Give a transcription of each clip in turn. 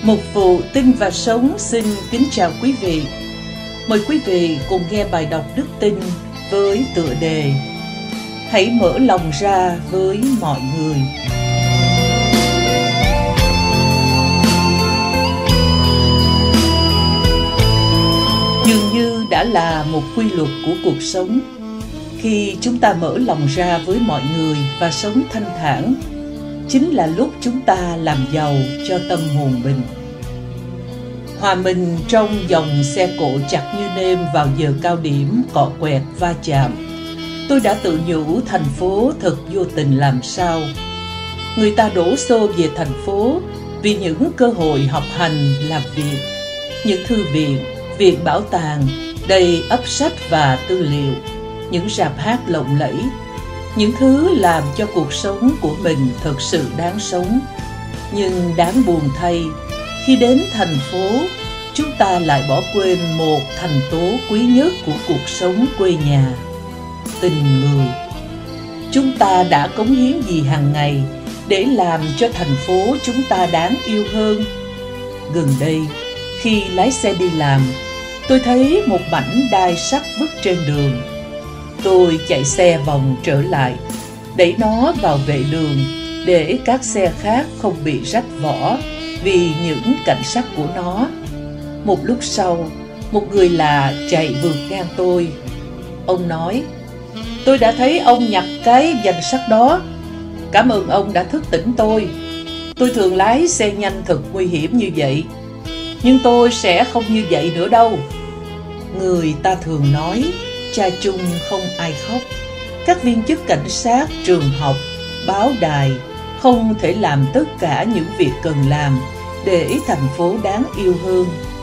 Mục vụ Tin và Sống xin kính chào quý vị. Mời quý vị cùng nghe bài đọc Đức Tin với tựa đề Hãy mở lòng ra với mọi người. Dường như đã là một quy luật của cuộc sống. Khi chúng ta mở lòng ra với mọi người và sống thanh thản, chính là lúc chúng ta làm giàu cho tâm hồn mình. Hòa mình trong dòng xe cộ chặt như nêm vào giờ cao điểm cọ quẹt va chạm, tôi đã tự nhủ thành phố thật vô tình làm sao. Người ta đổ xô về thành phố vì những cơ hội học hành, làm việc, những thư viện, viện bảo tàng đầy ắp sách và tư liệu, những rạp hát lộng lẫy, những thứ làm cho cuộc sống của mình thật sự đáng sống. Nhưng đáng buồn thay, khi đến thành phố, chúng ta lại bỏ quên một thành tố quý nhất của cuộc sống quê nhà: tình người. Chúng ta đã cống hiến gì hàng ngày để làm cho thành phố chúng ta đáng yêu hơn? Gần đây, khi lái xe đi làm, tôi thấy một mảnh đai sắt vứt trên đường. Tôi chạy xe vòng trở lại, đẩy nó vào vệ đường để các xe khác không bị rách vỏ vì những cạnh sắt của nó. Một lúc sau, một người lạ chạy vượt ngang tôi. Ông nói: "Tôi đã thấy ông nhặt cái danh sắt đó. Cảm ơn ông đã thức tỉnh tôi. Tôi thường lái xe nhanh thật nguy hiểm như vậy, nhưng tôi sẽ không như vậy nữa đâu." Người ta thường nói cha chung không ai khóc. Các viên chức cảnh sát, trường học, báo đài không thể làm tất cả những việc cần làm để thành phố đáng yêu hơn.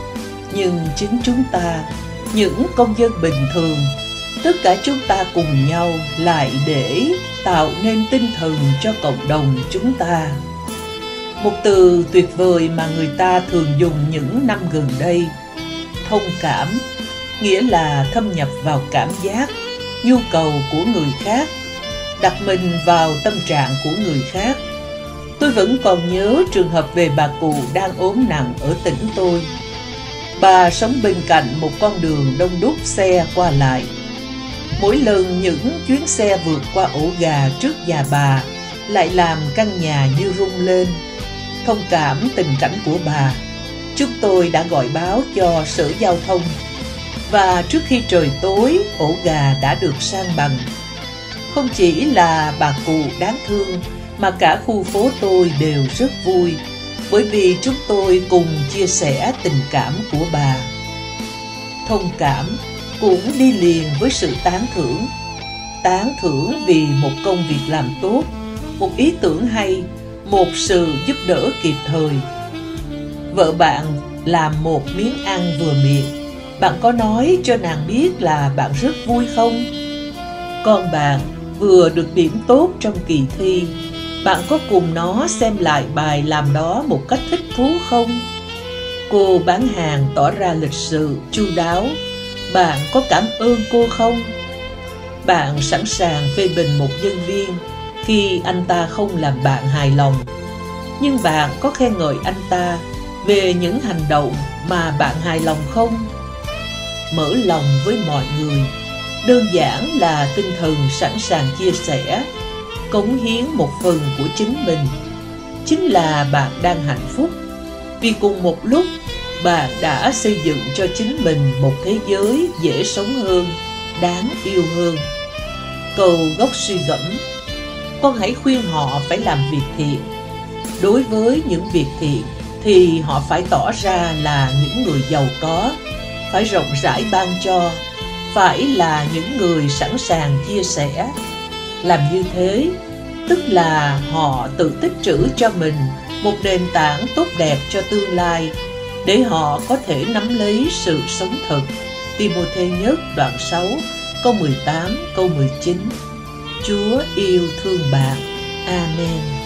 Nhưng chính chúng ta, những công dân bình thường, tất cả chúng ta cùng nhau lại để tạo nên tinh thần cho cộng đồng chúng ta. Một từ tuyệt vời mà người ta thường dùng những năm gần đây: thông cảm, nghĩa là thâm nhập vào cảm giác, nhu cầu của người khác, đặt mình vào tâm trạng của người khác. Tôi vẫn còn nhớ trường hợp về bà cụ đang ốm nặng ở tỉnh tôi. Bà sống bên cạnh một con đường đông đúc xe qua lại. Mỗi lần những chuyến xe vượt qua ổ gà trước nhà bà lại làm căn nhà như rung lên. Thông cảm tình cảnh của bà, chúng tôi đã gọi báo cho Sở Giao thông, và trước khi trời tối, ổ gà đã được san bằng. Không chỉ là bà cụ đáng thương, mà cả khu phố tôi đều rất vui, bởi vì chúng tôi cùng chia sẻ tình cảm của bà. Thông cảm cũng đi liền với sự tán thưởng. Tán thưởng vì một công việc làm tốt, một ý tưởng hay, một sự giúp đỡ kịp thời. Vợ bạn làm một miếng ăn vừa miệng, bạn có nói cho nàng biết là bạn rất vui không? Con bạn vừa được điểm tốt trong kỳ thi, bạn có cùng nó xem lại bài làm đó một cách thích thú không? Cô bán hàng tỏ ra lịch sự, chu đáo, bạn có cảm ơn cô không? Bạn sẵn sàng phê bình một nhân viên khi anh ta không làm bạn hài lòng, nhưng bạn có khen ngợi anh ta về những hành động mà bạn hài lòng không? Mở lòng với mọi người đơn giản là tinh thần sẵn sàng chia sẻ, cống hiến một phần của chính mình. Chính là bạn đang hạnh phúc, vì cùng một lúc bạn đã xây dựng cho chính mình một thế giới dễ sống hơn, đáng yêu hơn. Câu gốc suy gẫm: con hãy khuyên họ phải làm việc thiện. Đối với những việc thiện thì họ phải tỏ ra là những người giàu có, phải rộng rãi ban cho, phải là những người sẵn sàng chia sẻ. Làm như thế, tức là họ tự tích trữ cho mình một nền tảng tốt đẹp cho tương lai, để họ có thể nắm lấy sự sống thật. Ti-mô-thê nhất đoạn 6, câu 18, câu 19. Chúa yêu thương bạn. Amen.